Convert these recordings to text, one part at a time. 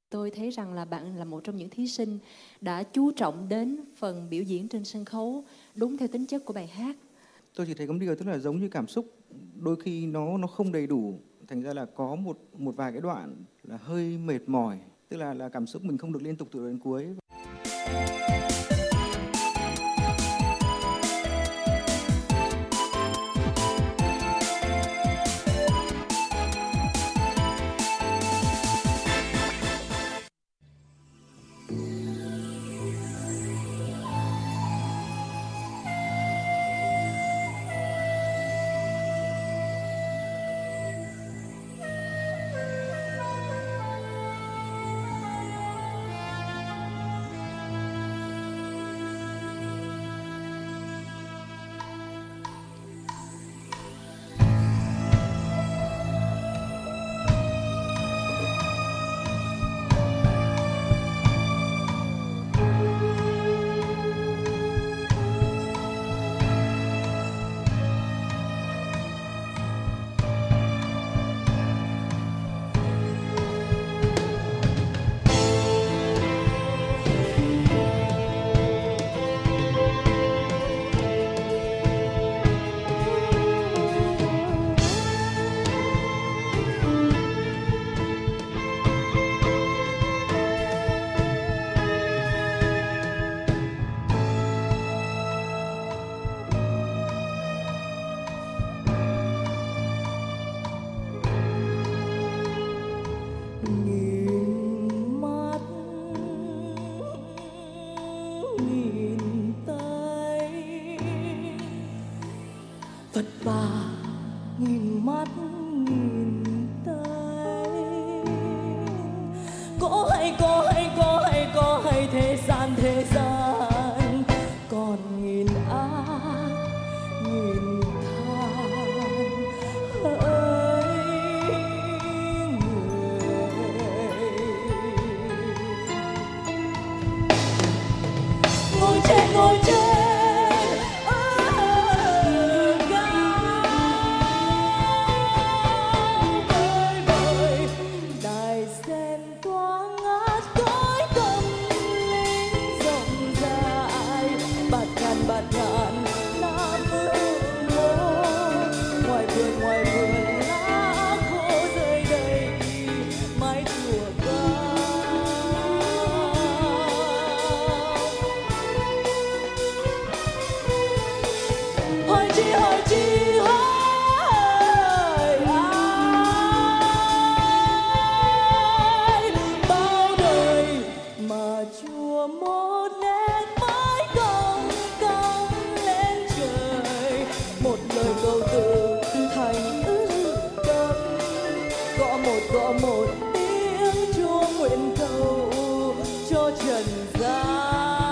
Tôi thấy rằng là bạn là một trong những thí sinh đã chú trọng đến phần biểu diễn trên sân khấu đúng theo tính chất của bài hát. Tôi chỉ thấy có một điều tức là giống như cảm xúc đôi khi nó không đầy đủ, thành ra là có một vài cái đoạn là hơi mệt mỏi, tức là cảm xúc mình không được liên tục từ đầu đến cuối. Phật bà nghìn mắt nghìn tay, có hay thế gian còn nghìn ác nghìn than hỡi người ngồi trên gõ một tiếng chuông nguyện cầu cho trần gian.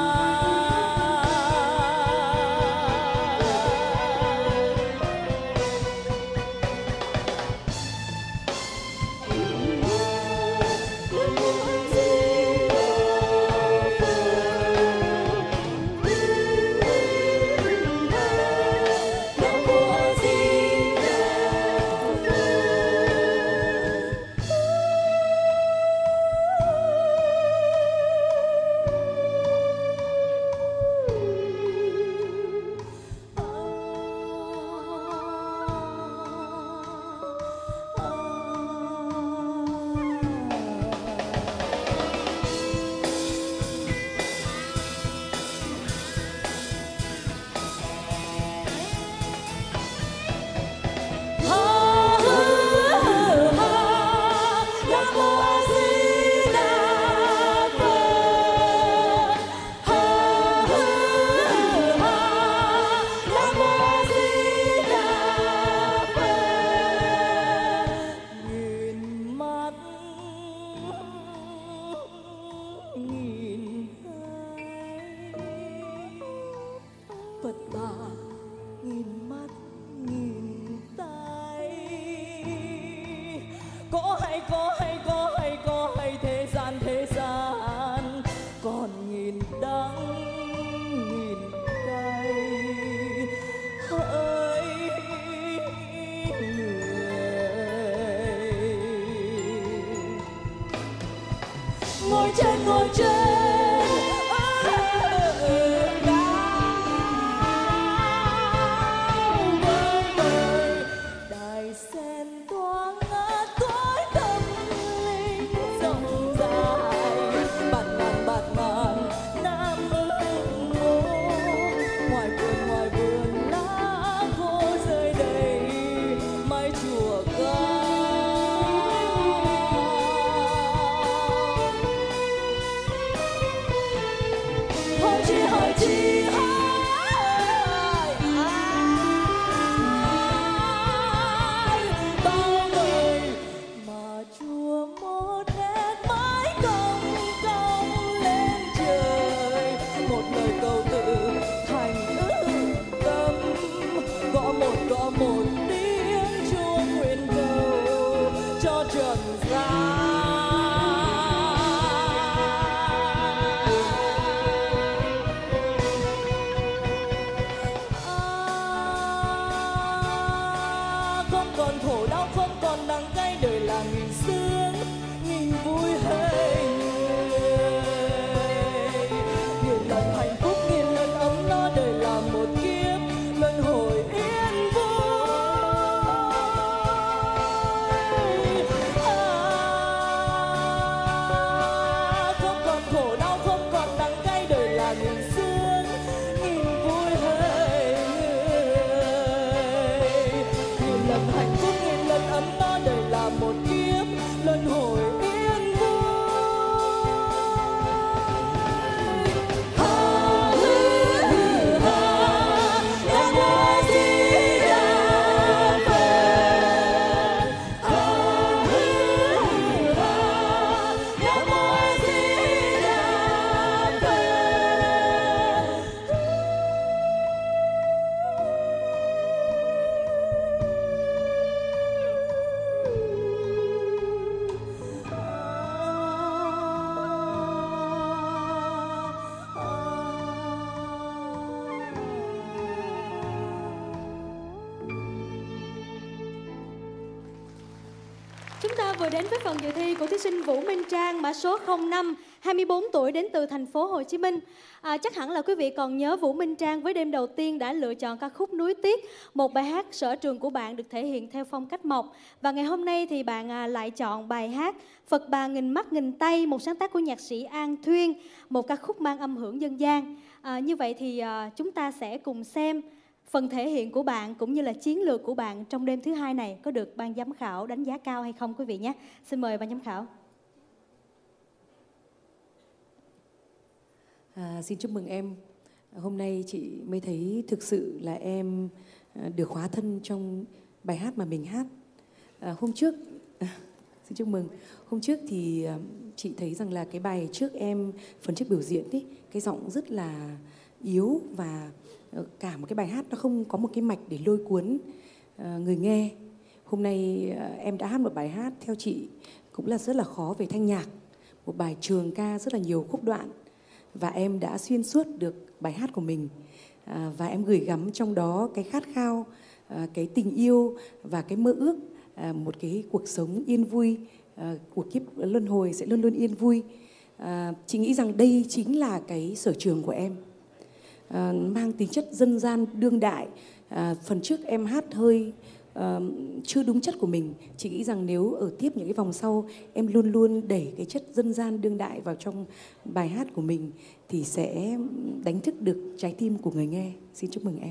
Phật bà nghìn mắt nghìn tay, có hay thế gian còn nghìn đắng nghìn cay hỡi người. ngồi trên đài sen toa ngát cõi tâm linh rộng dài, bạt ngàn nam ưng mô, ngoài vườn lá khô rơi đầy mái chùa cao. Hỏi chi ai bao người mà chùa một nét mái cong cong lên trời, một lời cầu tự thành ước tâm, gõ một tiếng chuông nguyện cầu cho trần gian. Không còn khổ đau, không còn đắng cay, đời là nghìn sướng nghìn vui hay nghìn lần hạnh phúc, nghìn lần ấm no, đời là một kiếp luân hồi yên vui. Không còn khổ đau, không còn đắng cay, đời là nghìn sướng nghìn vui hay nghìn lần hạnh phúc, nghìn lần ấm no, đời là một kiếp luân hồi yên vui. Ha hư ha, Nam Mô Di Đà Phật. Ha hư ha, Nam Mô Di Đà Phật. Chúng ta vừa đến với phần dự thi của thí sinh Vũ Minh Trang, mã số 05, 24 tuổi, đến từ thành phố Hồ Chí Minh. Chắc hẳn là quý vị còn nhớ Vũ Minh Trang với đêm đầu tiên đã lựa chọn ca khúc Núi Tiếc, một bài hát sở trường của bạn được thể hiện theo phong cách mộc. Và ngày hôm nay thì bạn lại chọn bài hát Phật Bà Nghìn Mắt Nghìn Tay, một sáng tác của nhạc sĩ An Thuyên, một ca khúc mang âm hưởng dân gian. Như vậy thì chúng ta sẽ cùng xem phần thể hiện của bạn cũng như là chiến lược của bạn trong đêm thứ hai này có được ban giám khảo đánh giá cao hay không quý vị nhé. Xin mời ban giám khảo. Xin chúc mừng em. Hôm nay chị mới thấy thực sự là em được hóa thân trong bài hát mà mình hát. Hôm trước, xin chúc mừng. Hôm trước thì chị thấy rằng là cái bài trước em, phần trước biểu diễn ấy, cái giọng rất là yếu và cả một cái bài hát nó không có một cái mạch để lôi cuốn người nghe. Hôm nay em đã hát một bài hát theo chị cũng là rất là khó về thanh nhạc, một bài trường ca rất là nhiều khúc đoạn, và em đã xuyên suốt được bài hát của mình, và em gửi gắm trong đó cái khát khao, cái tình yêu và cái mơ ước một cái cuộc sống yên vui, cuộc kiếp luân hồi sẽ luôn luôn yên vui. Chị nghĩ rằng đây chính là cái sở trường của em, mang tính chất dân gian đương đại. Phần trước em hát hơi chưa đúng chất của mình. Chị nghĩ rằng nếu ở tiếp những cái vòng sau em luôn luôn đẩy cái chất dân gian đương đại vào trong bài hát của mình thì sẽ đánh thức được trái tim của người nghe. Xin chúc mừng em.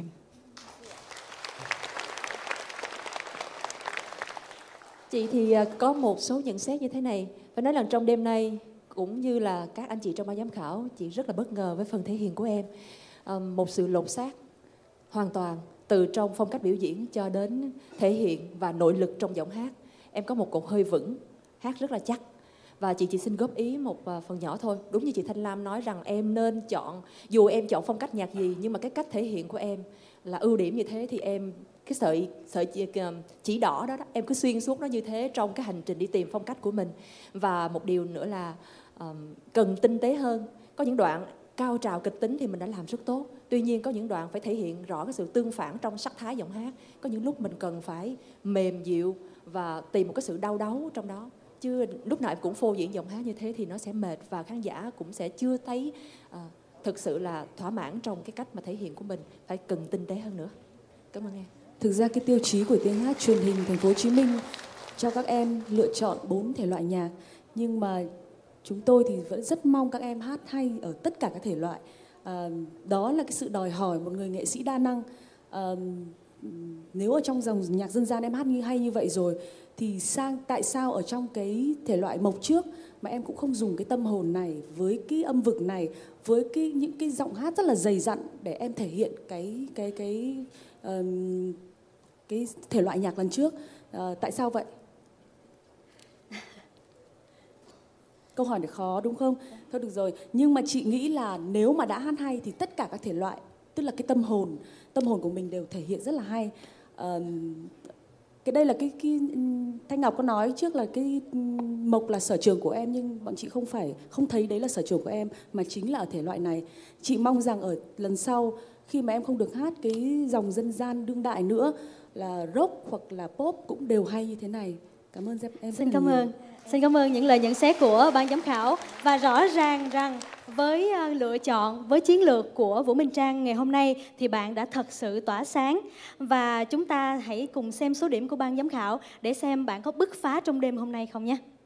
Chị thì có một số nhận xét như thế này. Phải nói rằng trong đêm nay cũng như là các anh chị trong ban giám khảo, chị rất là bất ngờ với phần thể hiện của em. Một sự lột xác hoàn toàn từ trong phong cách biểu diễn cho đến thể hiện và nội lực trong giọng hát. Em có một cột hơi vững, hát rất là chắc. Và chị chỉ xin góp ý một phần nhỏ thôi. Đúng như chị Thanh Lam nói rằng em nên chọn, dù em chọn phong cách nhạc gì, nhưng mà cái cách thể hiện của em là ưu điểm như thế thì em, cái sợi chỉ đỏ đó, em cứ xuyên suốt nó như thế trong cái hành trình đi tìm phong cách của mình. Và một điều nữa là cần tinh tế hơn. Có những đoạn cao trào kịch tính thì mình đã làm rất tốt. Tuy nhiên có những đoạn phải thể hiện rõ cái sự tương phản trong sắc thái giọng hát. Có những lúc mình cần phải mềm dịu và tìm một cái sự đau đáu trong đó. chưa lúc nào em cũng phô diễn giọng hát như thế thì nó sẽ mệt, và khán giả cũng sẽ chưa thấy thực sự là thỏa mãn trong cái cách mà thể hiện của mình, phải cần tinh tế hơn nữa. Cảm ơn em. Thực ra cái tiêu chí của tiếng hát truyền hình Thành phố Hồ Chí Minh cho các em lựa chọn 4 thể loại nhạc, nhưng mà chúng tôi thì vẫn rất mong các em hát hay ở tất cả các thể loại. Đó là cái sự đòi hỏi một người nghệ sĩ đa năng. Nếu ở trong dòng nhạc dân gian em hát hay như vậy rồi, thì tại sao ở trong cái thể loại mộc trước mà em cũng không dùng cái tâm hồn này, với cái âm vực này, với những cái giọng hát rất là dày dặn để em thể hiện cái thể loại nhạc lần trước. Tại sao vậy? Câu hỏi này khó đúng không? Thôi được rồi, nhưng mà chị nghĩ là nếu mà đã hát hay thì tất cả các thể loại, tức là cái tâm hồn của mình đều thể hiện rất là hay. Cái đây là cái Thanh Ngọc có nói trước là cái mộc là sở trường của em, nhưng bọn chị không thấy đấy là sở trường của em, mà chính là ở thể loại này. Chị mong rằng ở lần sau khi mà em không được hát cái dòng dân gian đương đại nữa, là rock hoặc là pop cũng đều hay như thế này. Cảm ơn em. Xin cảm ơn. Xin cảm ơn những lời nhận xét của ban giám khảo. Và rõ ràng rằng với lựa chọn, với chiến lược của Vũ Minh Trang ngày hôm nay thì bạn đã thật sự tỏa sáng. Và chúng ta hãy cùng xem số điểm của ban giám khảo để xem bạn có bứt phá trong đêm hôm nay không nhé.